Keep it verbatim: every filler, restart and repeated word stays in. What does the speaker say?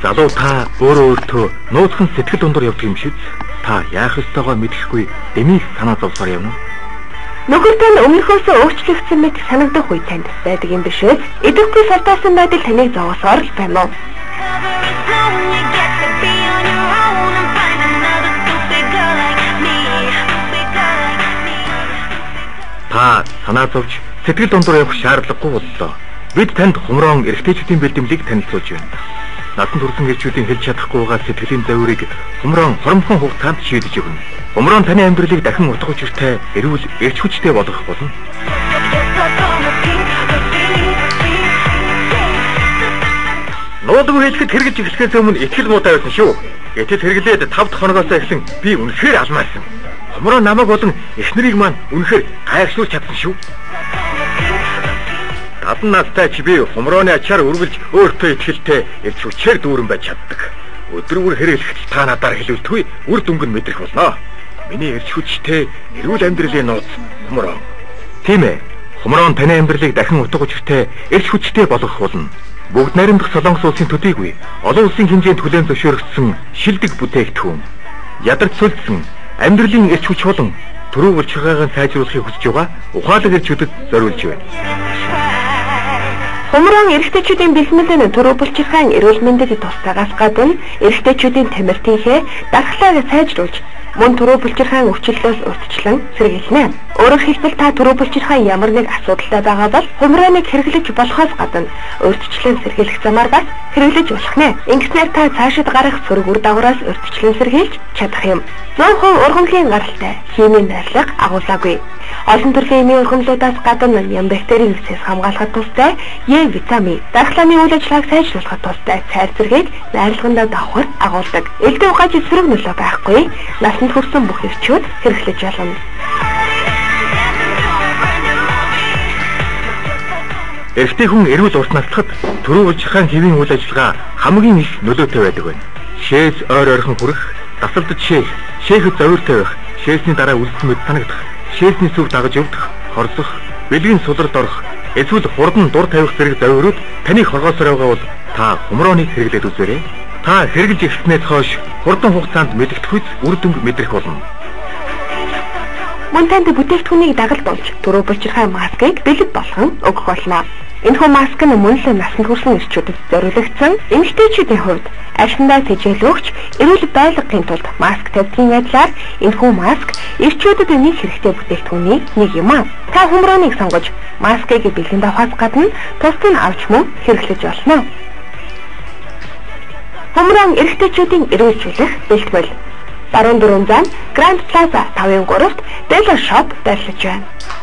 Залуу та өөрөө өөртөө нууцхан сэтгэл дундуур явдаг юм шиг та яах ёстойгоо мэдэхгүй дэмийг санаа зовсоор явна. Нөхөр тань өмнөхөөсөө өөрчлөгдсөн мэт санагдах үе танд байдаг юм биш үү? Идэвхтэй сартаасан байдал таныг зовоосоор л байна уу? Та санаа зовж сэтгэл дундуур явах шаардлагагүй боллоо. Бид танд хумроон эрэгтэйчүүдийн бэлтгэлийг танилцуулж байна. Насан турсан эрчүүдийн хэлж чадахгүй байгаа сэтгэлийн завирыг хумроон хоромхон хугацаанд шийдэж өгнө. Хумроон таны амьдралыг дахин утга учиртай, эрүүл, эрч хүчтэй болгох болно. Нуудгүй хэлэхэд хэрэгж эхлэхээс өмнө итгэл муутай байсан шүү. Гэтэл хэрэглээд тав дахь хоногоос эхлэн би үнэхээр алмаасан. Хумроон намайг болон эхнэрийг маань үнэхээр гайхшруулж чадсан шүү. Тадан настай чи би хумрооны ачаар үргэлж өөртөө итгэлтэй эрч хүчээр дүүрэн байж чаддаг. Өдрөөр хэрэглэхэд та надаар хэлүүлтгүй үр дүнг нь мэдрэх болно. Миний эрч хүчтэй эрүүл амьдралын нууц хумроон. Тийм ээ. Хумроон таны амьдралыг дахин утга учиртай эрч хүчтэй болгох болно. Бүгд найрамдах Солонгос улсын төдийгүй олон улсын хэмжээнд хүлээн зөвшөөрөгдсөн шилдэг бүтээгдэхүүн. Ядарч сүлдсэн амьдралын эрч хүч болон төрөө булчиргааг нь сайжруулахыг хүсэж байгаа ухаалаг эрчүүдэд зориулж байна. Хумроон эрэгтэйчүүдийн бэлтгэлэн төрөө булчиргаан эрүүл мэндэд тусдагаас гадна эрэгтэйчүүдийн тамиртынхээ дархлааг сайжруулж мөн төрөө булчиргаан өвчлөлөөс урьдчилан сэргийлнэ. Өөрөөр хэлбэл та төрөө булчиргаан ямар нэг асуудалтай байгаа бол хумрооныг хэрэглэж болохоос гадна урьдчилан сэргийлэх замаар бас хэрэглэж болох нэ. Ингэснээр та цаашид гарах сөрөг үр дагавраас урьдчилан сэргийлж чадах юм. зуун хувь ургамлын гаралтай химийн байрлал агуулаагүй. Олон төрлийн эмийн ургамлуудаас гадна ням бактерийн нэрсээс хамгаалахад тустай Е витамин, дархлааны үйл ажиллагааг сайжруулахад тустай цайр зэргийг найрлагандаа давхар агуулдаг. Элдв гаж эсрэг нөлөө байхгүй. Насанд хүрсэн бүх эрчүүд хэрэглэж болно. Эрэгтэй хүн эрүүл урт наслахад төрөө булчиргаан хэвийн үйл ажиллагаа хамгийн их нөлөөтэй байдаг байна. Шээс ойр ойрхон хүрэх, дасалдаж шээх, шээхэд зовиртой байх, шээсний дараа үлдсэн мэт санагдах, шээсний сүв дагаж явдах, хорсох, бэлгийн сулралд орох, эсвэл хурдан дур тавих зэрэг завирууд таныг хоргоосоор байгаа бол та хумрооныг хэрэглээд үзээрэй. Та хэрэглэж эхлснээс хойш хурдан хугацаанд мэдэгдэх үс үр дүнг мэдрэх болно. Мөн танд бүтээгдэхүүнийг дагалд болж төрөө булчиргаан маскыг бэлэг болгон өгөх болно. Энэхүү маск нь мөн л насанд хүрсэн эрчүүдэд зориулагдсан. Эмэгтэйчүүдийн хувьд ашиндаа сэжээлөгч эрүүл байлгахын тулд маск тавьдгийн байдлаар энэхүү маск эрчүүдэд нэг хэрэгтэй бүтээгдэхүүний нэг юм аа. Та хумрооныг сонгож маскыг бэлгэнд авахаас гадна тусдыг авч мөн хэрэглэж болно. Хумроон эрэгтэйчүүдийн эрүүлжүүлэх бэлтгэл баруун дөрвөн зам Grand Plaza тавын гуравт Della Shop байрлаж байна.